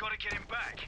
gotta get him back.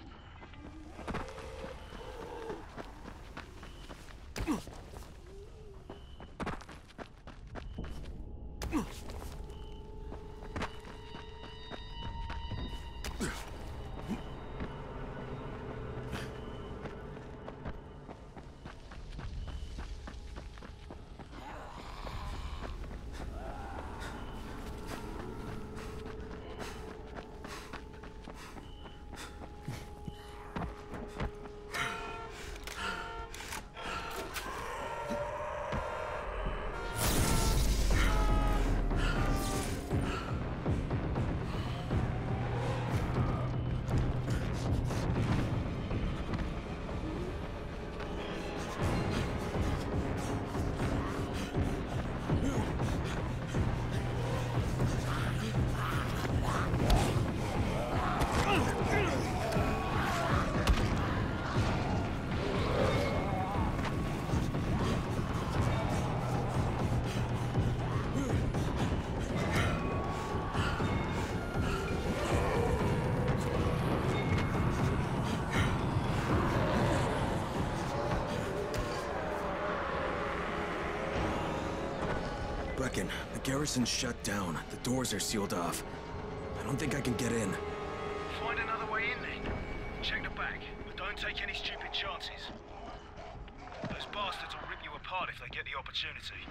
The garrison's shut down. The doors are sealed off. I don't think I can get in. Find another way in then. Check the back, but don't take any stupid chances. Those bastards will rip you apart if they get the opportunity.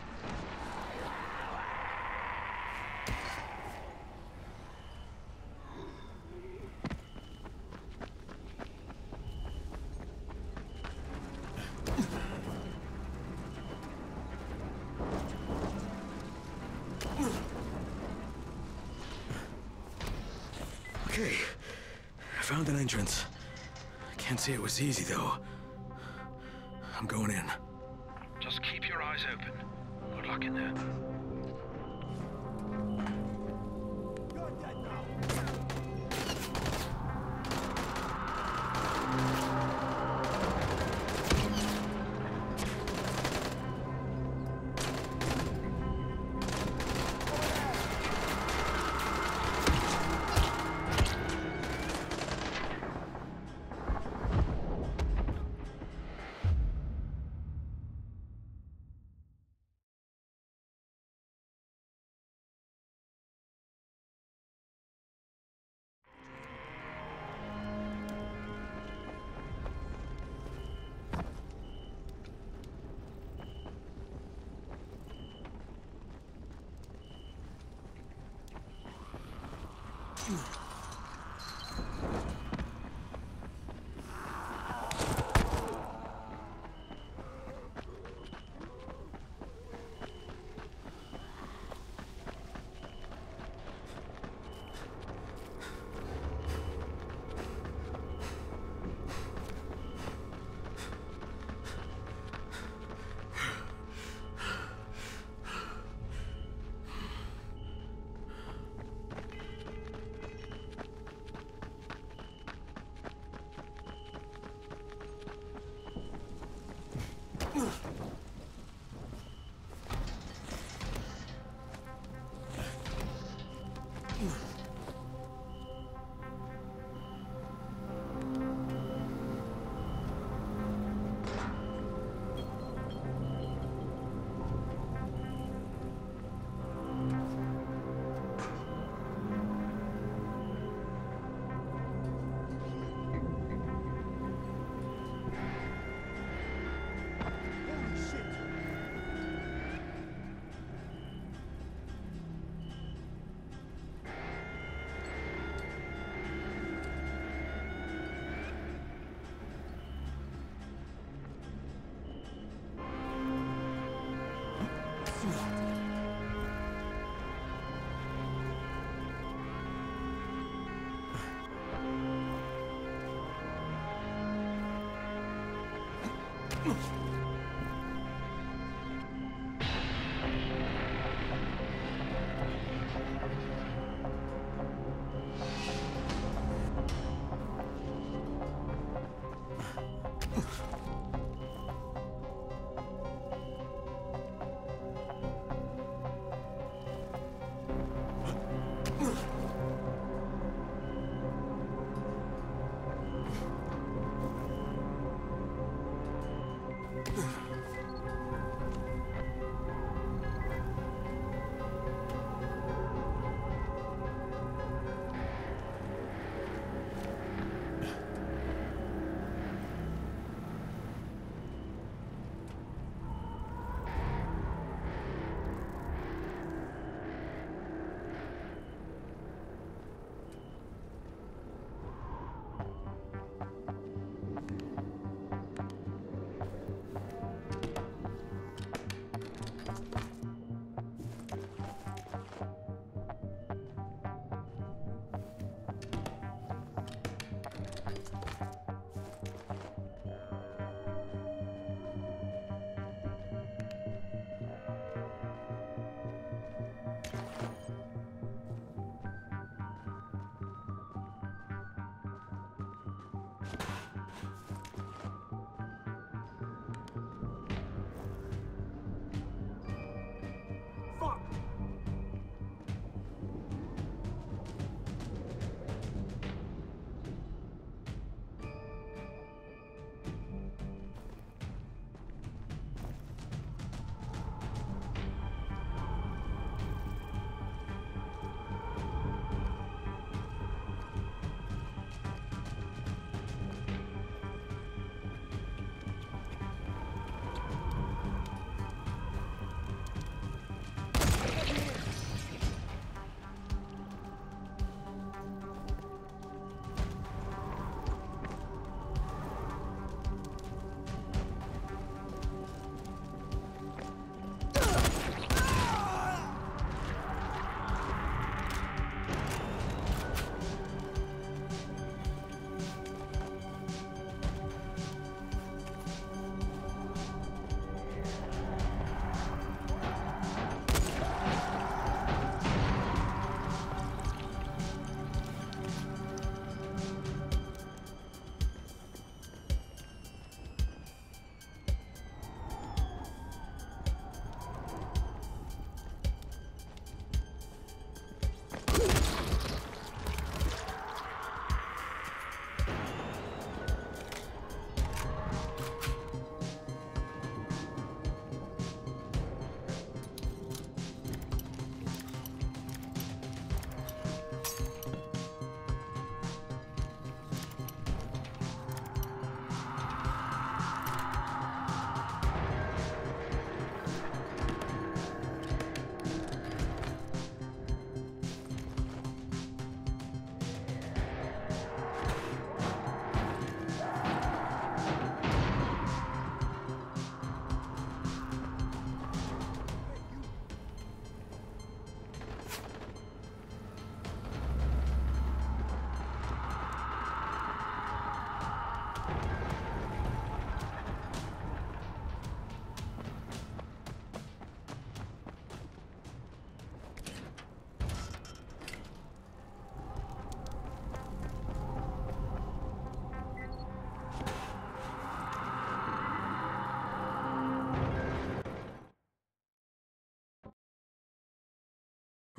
Okay, I found an entrance. I can't say it was easy, though. I'm going in. Just keep your eyes open. Good luck in there.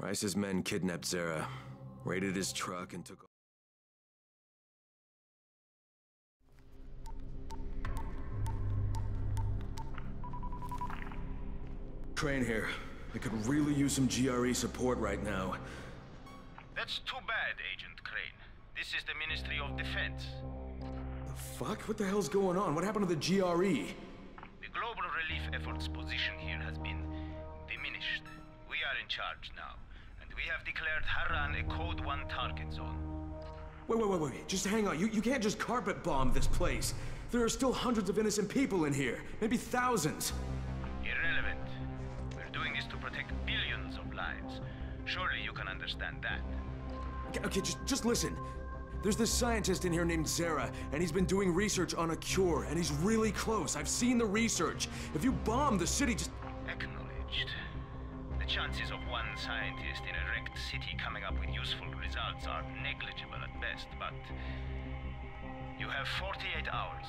Rice's men kidnapped Zera, raided his truck, and took... Crane here. I could really use some GRE support right now. That's too bad, Agent Crane. This is the Ministry of Defense. The fuck? What the hell's going on? What happened to the GRE? The global relief effort's position here has been diminished. We are in charge now, and we have declared Harran a Code 1 target zone. Wait. Just hang on. You can't just carpet bomb this place. There are still hundreds of innocent people in here. Maybe thousands. Irrelevant. We're doing this to protect billions of lives. Surely you can understand that. Okay, just listen. There's this scientist in here named Zera, and he's been doing research on a cure, and he's really close. I've seen the research. If you bomb the city, just... Acknowledged. The chances of one scientist in a wrecked city coming up with useful results are negligible at best, but... you have 48 hours.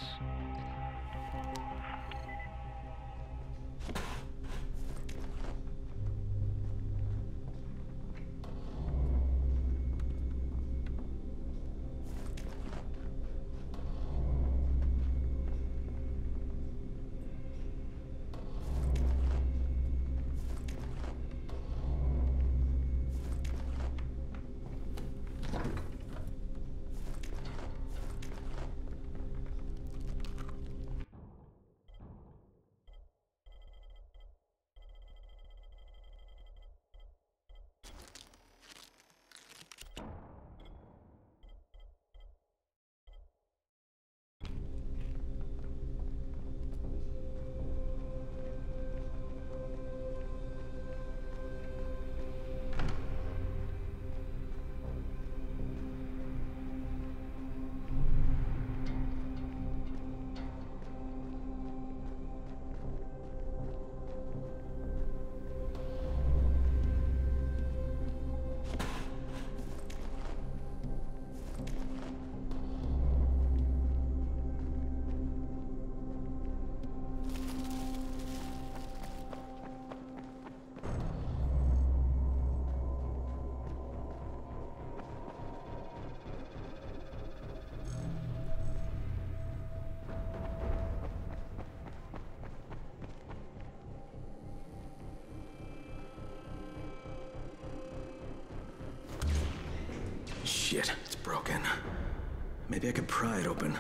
Shit, it's broken. Maybe I could pry it open.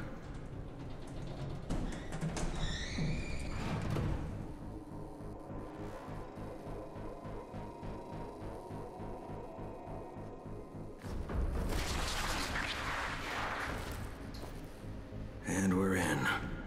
And we're in.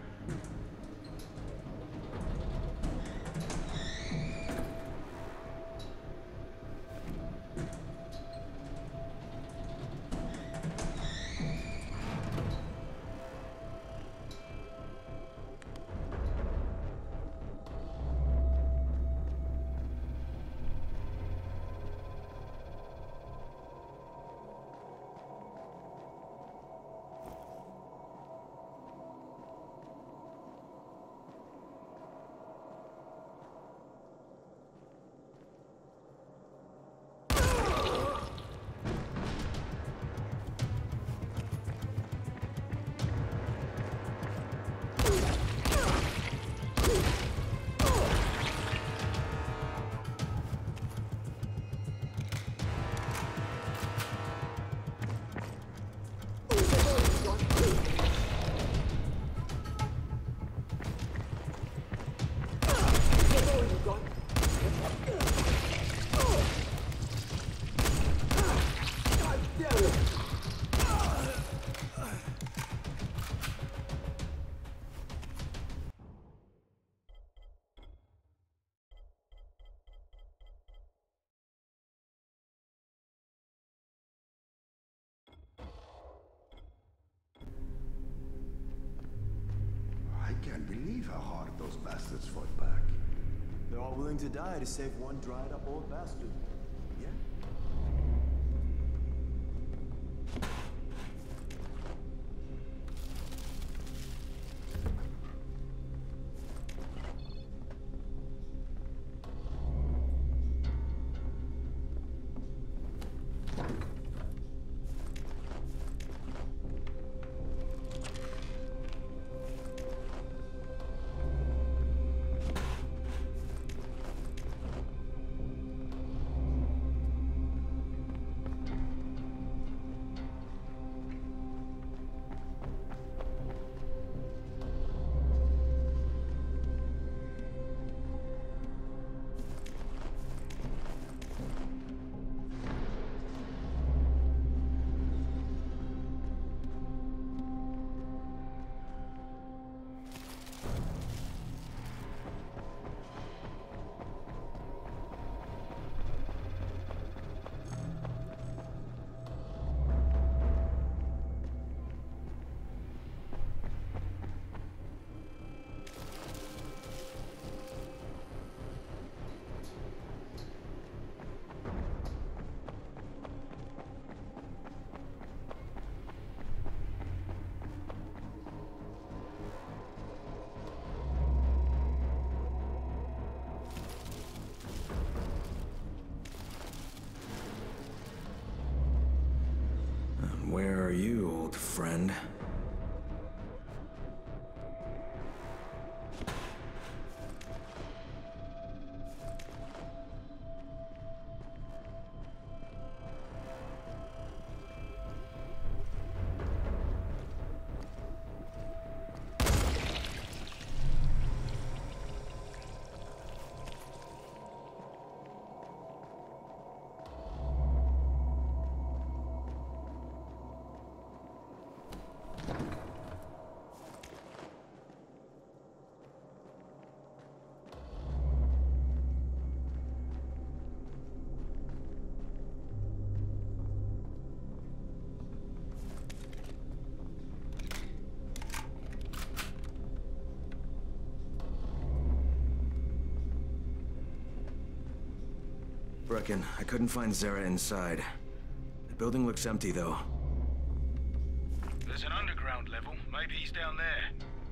I can't believe how hard those bastards fought back. They're all willing to die to save one dried-up old bastard. Yeah? Where are you, old friend? Brecken, I couldn't find Zara inside. The building looks empty, though. There's an underground level. Maybe he's down there.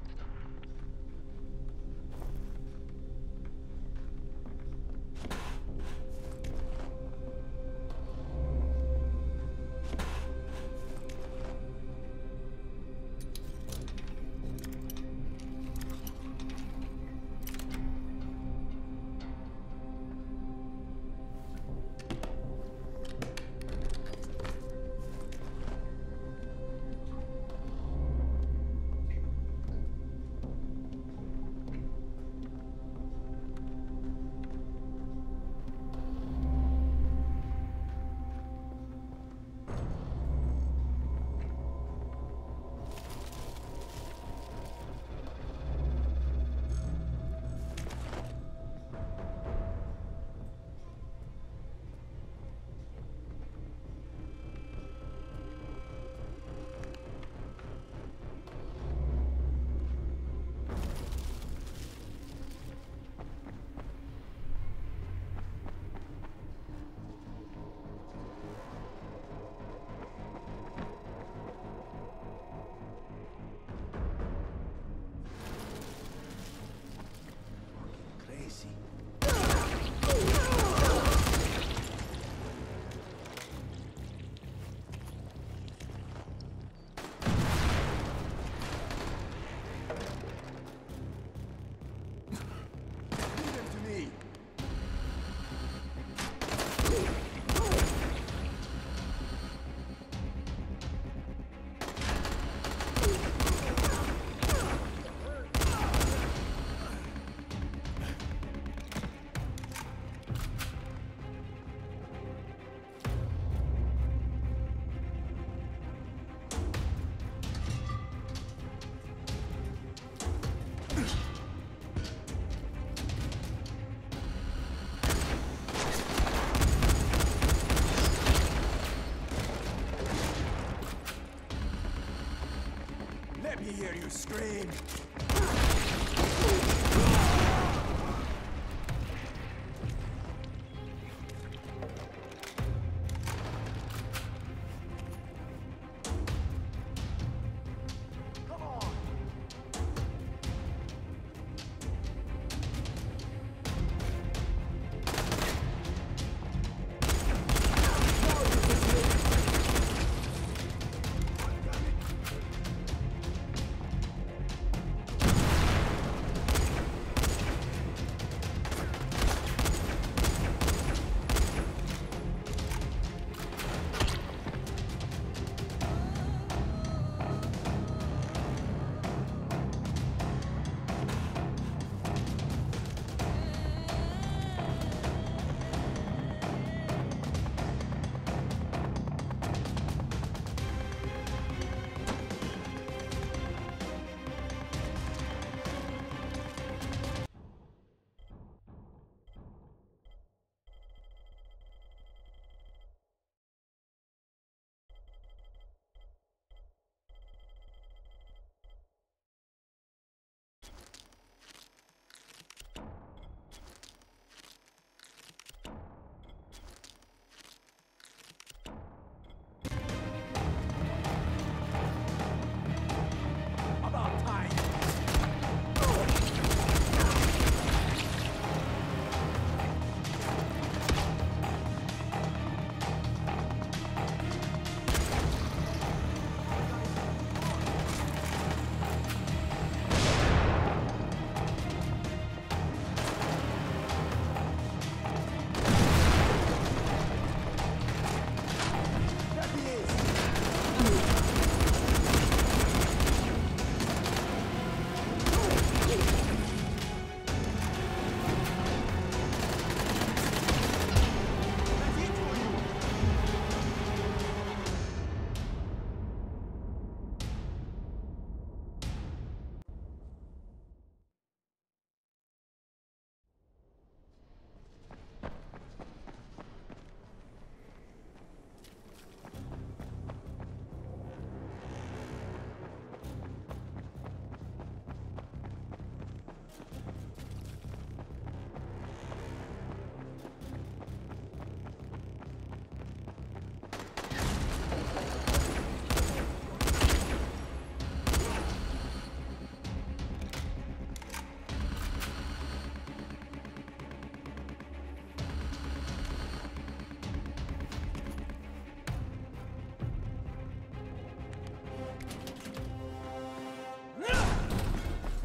Let me hear you scream!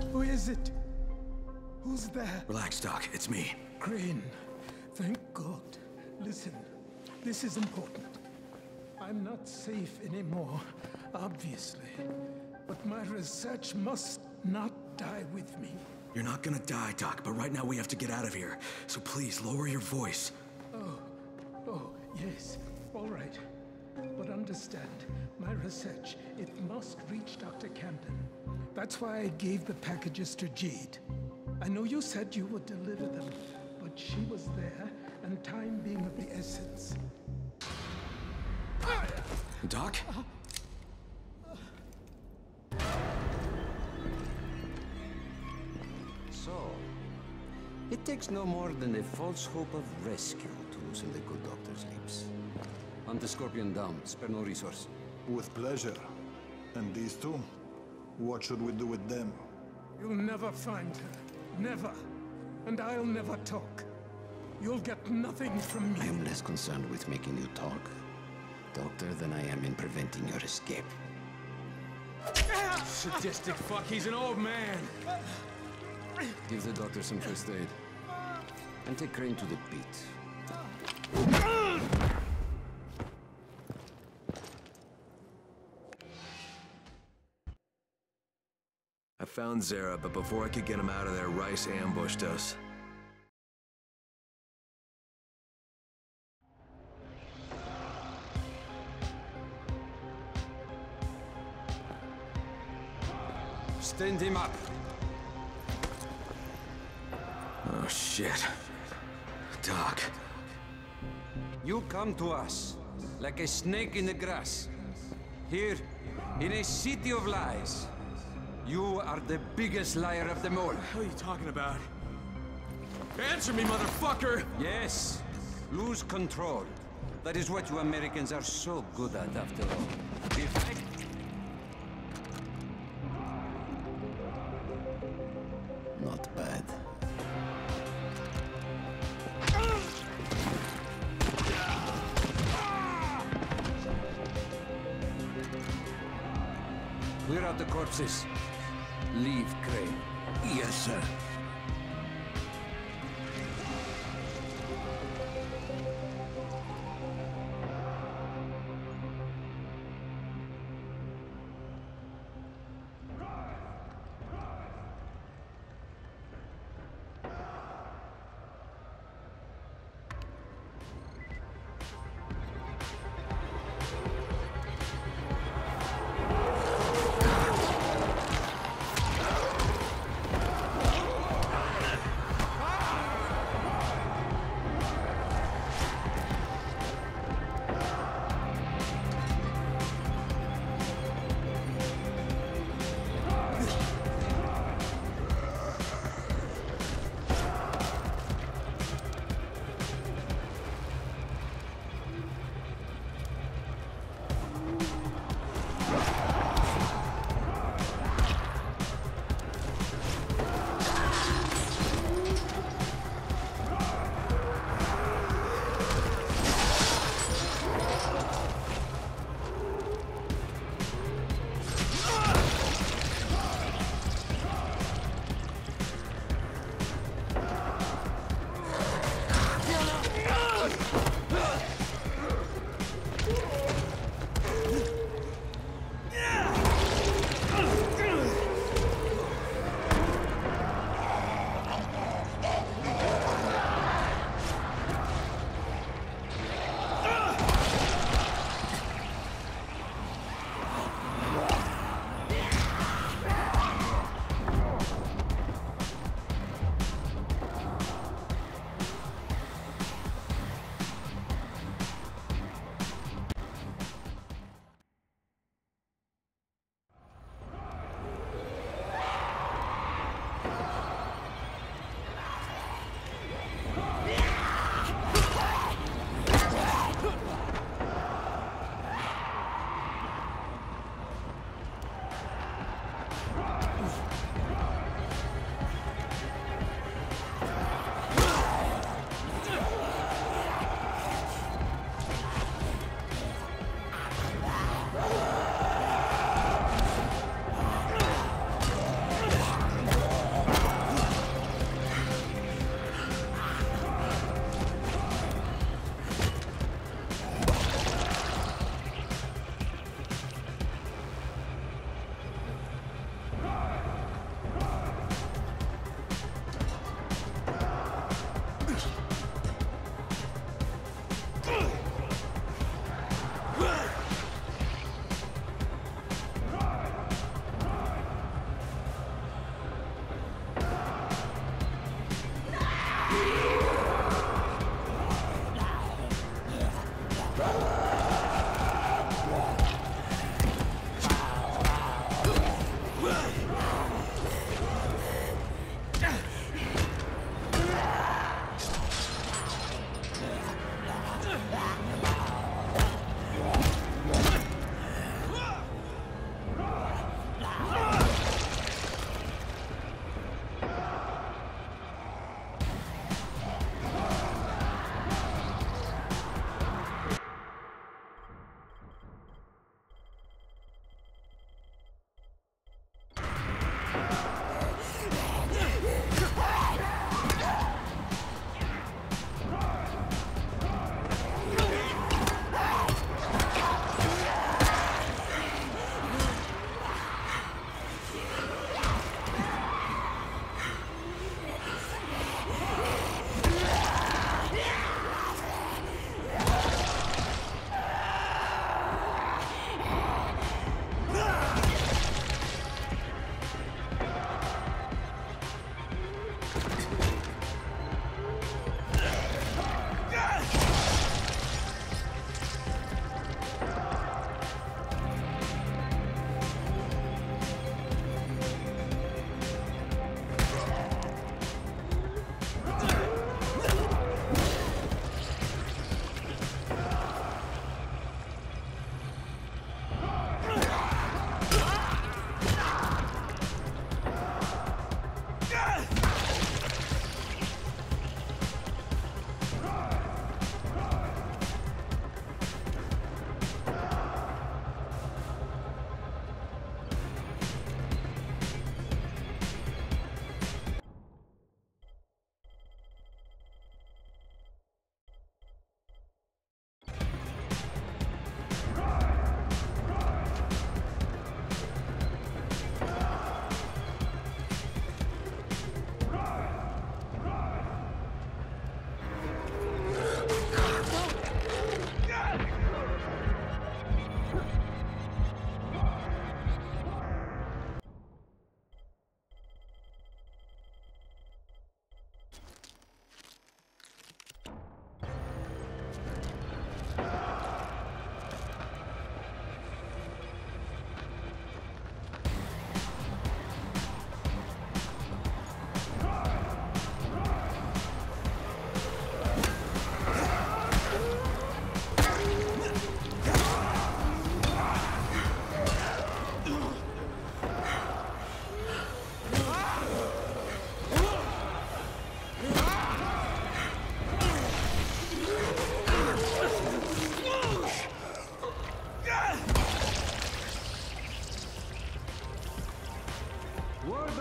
Who is it? Who's there? Relax, Doc. It's me. Crane. Thank God. Listen, this is important. I'm not safe anymore, obviously. But my research must not die with me. You're not gonna die, Doc, but right now we have to get out of here. So please, lower your voice. Oh, yes. All right. But understand, my research, it must reach Dr. Camden. That's why I gave the packages to Jade. I know you said you would deliver them, but she was there, and time being of the essence. Doc? So, it takes no more than a false hope of rescue to loosen the good doctor's lips. Hunt the Scorpion down. Spare no resource. With pleasure. And these two? What should we do with them? You'll never find her. Never. And I'll never talk. You'll get nothing from me. I am less concerned with making you talk, Doctor, than I am in preventing your escape. Sadistic fuck, he's an old man. Give the doctor some first aid. And take Crane to the beat. I found Zara, but before I could get him out of there, Rice ambushed us. Stand him up. Oh, shit. Doc. You come to us like a snake in the grass. Here, in a city of lies. You are the biggest liar of them all. What the hell are you talking about? Answer me, motherfucker! Yes. Lose control. That is what you Americans are so good at, after all. Not bad. Clear out the corpses. Leave Crane. Yes, sir.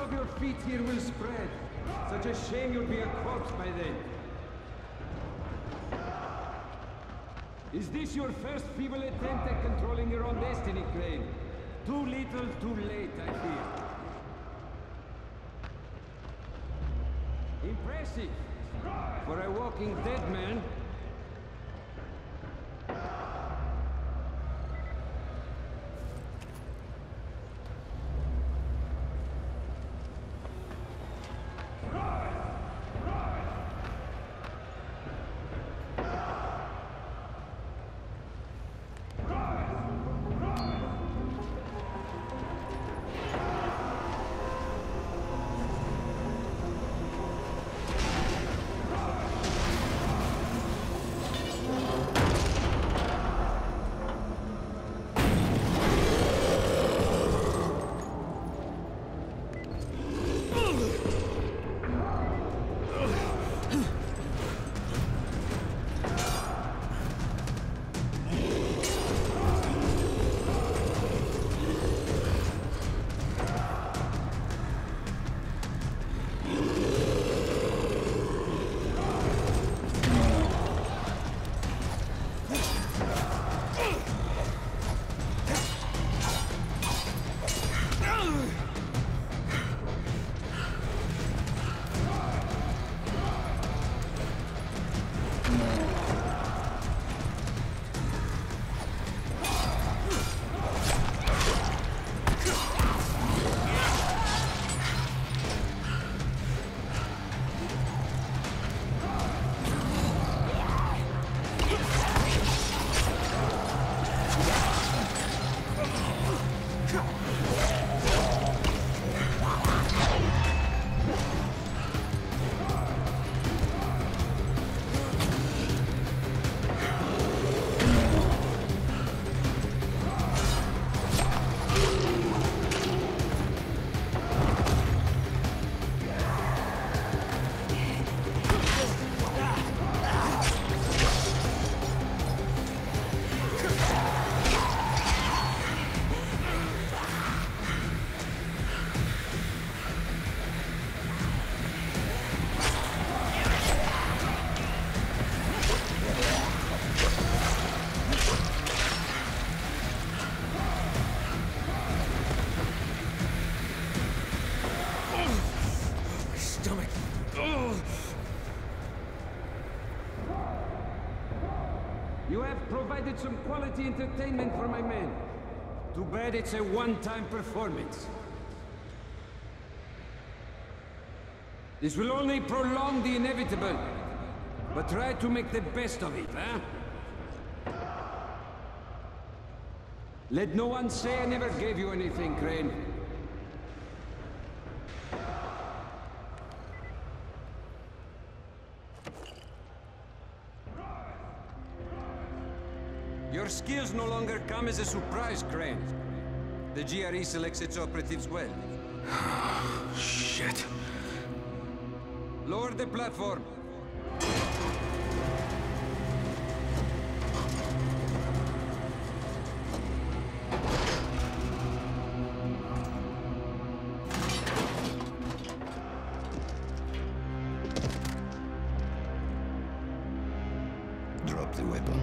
of your feet here will spread. Such a shame you'll be a corpse by then. Is this your first feeble attempt at controlling your own destiny, Crane? Too little, too late, I fear. Impressive! For a walking dead man. You have provided some quality entertainment for my men. Too bad it's a one-time performance. This will only prolong the inevitable. But try to make the best of it, huh? Let no one say I never gave you anything, Crane. Your skills no longer come as a surprise, Crane. The GRE selects its operatives well. Shit. Lower the platform. Drop the weapon.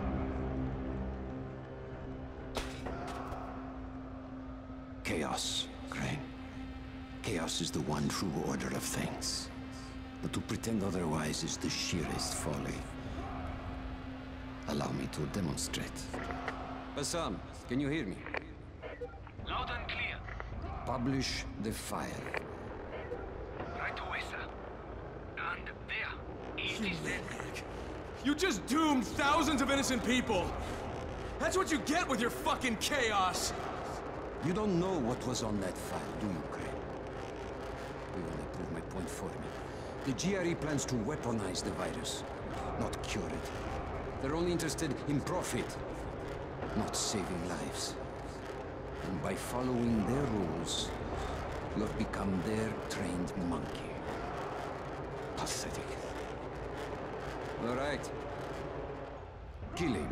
Chaos, Crane. Chaos is the one true order of things. But to pretend otherwise is the sheerest folly. Allow me to demonstrate. Bassam, can you hear me? Loud and clear. Publish the file. Right away, sir. And there, it is dead. You just doomed thousands of innocent people! That's what you get with your fucking chaos! You don't know what was on that file, do you, Crane? You will prove my point for me. The GRE plans to weaponize the virus, not cure it. They're only interested in profit, not saving lives. And by following their rules, you have become their trained monkey. Pathetic. All right. Kill him.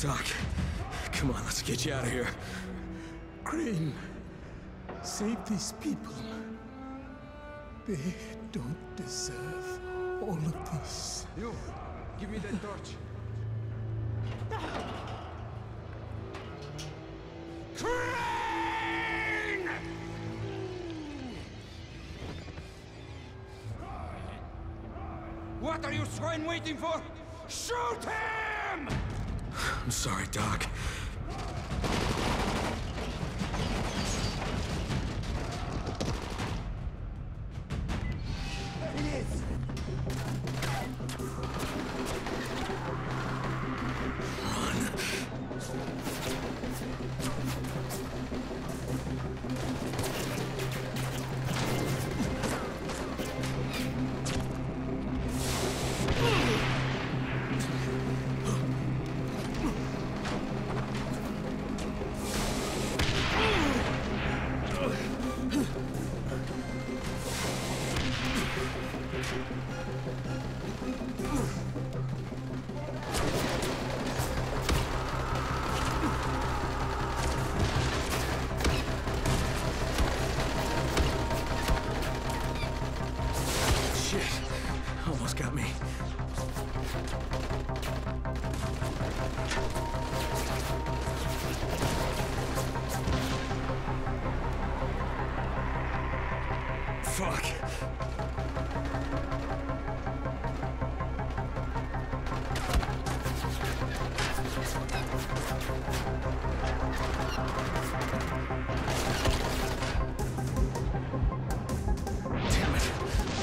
Doc, come on, let's get you out of here. Crane, save these people. They don't deserve all of this. You, give me that torch. Crane! What are you swine waiting for? Shoot him! I'm sorry, Doc. Almost got me. Fuck. Damn it.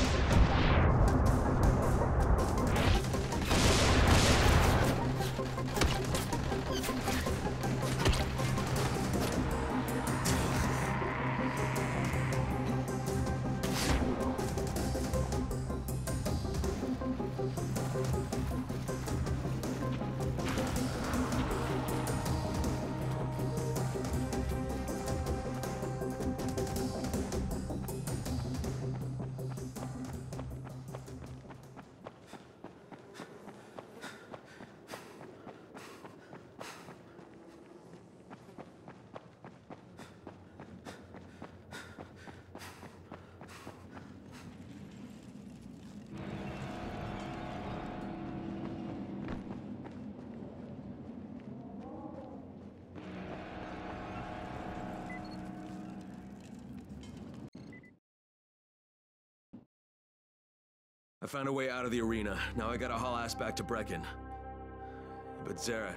I found a way out of the arena. Now I gotta haul ass back to Brecken. But Zera...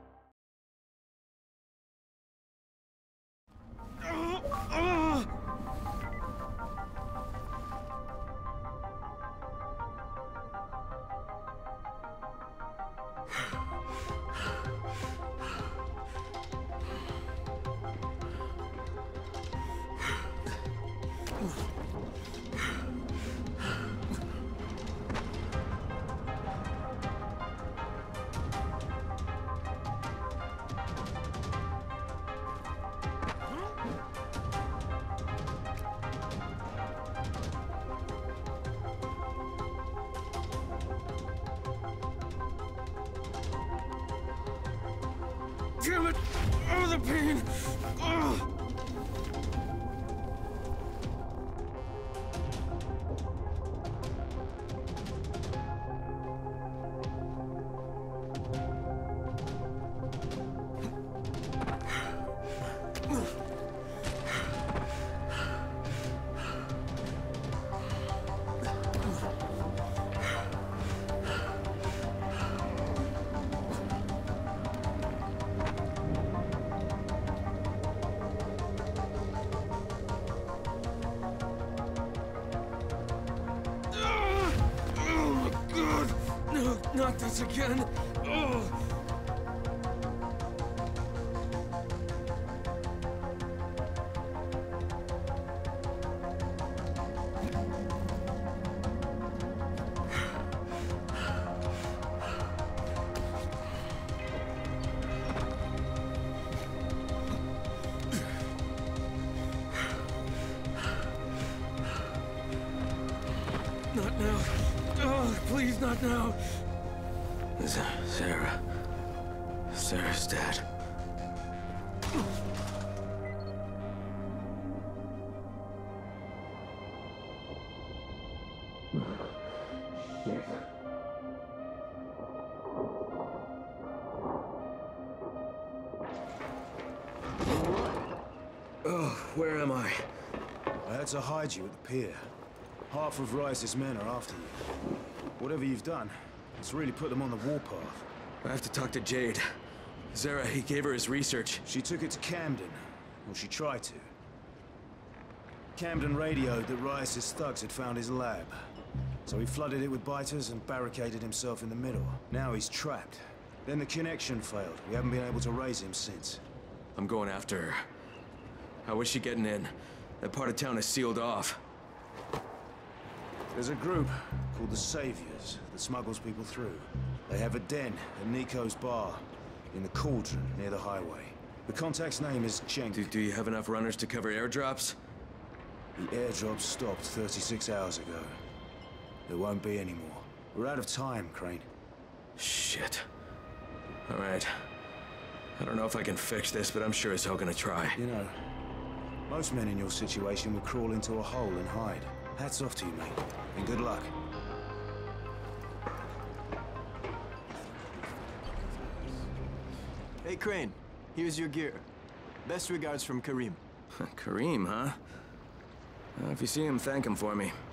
Damn it! Oh, the pain! Oh. Not this again! Oh. Not now. Oh, please, not now. Zera. Sarah's dead. Oh, where am I? I had to hide you at the pier. Half of Rice's men are after you. Whatever you've done, it's really put them on the warpath. I have to talk to Jade. Zara, he gave her his research. She took it to Camden. Well, she tried to. Camden radioed that Rice's thugs had found his lab. So he flooded it with biters and barricaded himself in the middle. Now he's trapped. Then the connection failed. We haven't been able to raise him since. I'm going after her. How is she getting in? That part of town is sealed off. There's a group called the Saviors that smuggles people through. They have a den at Nico's bar in the Cauldron near the highway. The contact's name is Cenk. Do you have enough runners to cover airdrops? The airdrop stopped 36 hours ago. There won't be any more. We're out of time, Crane. Shit. All right. I don't know if I can fix this, but I'm sure as hell gonna try. You know, most men in your situation would crawl into a hole and hide. Hats off to you, mate, and good luck. Hey, Crane. Here's your gear. Best regards from Karim. Karim, huh? If you see him, thank him for me.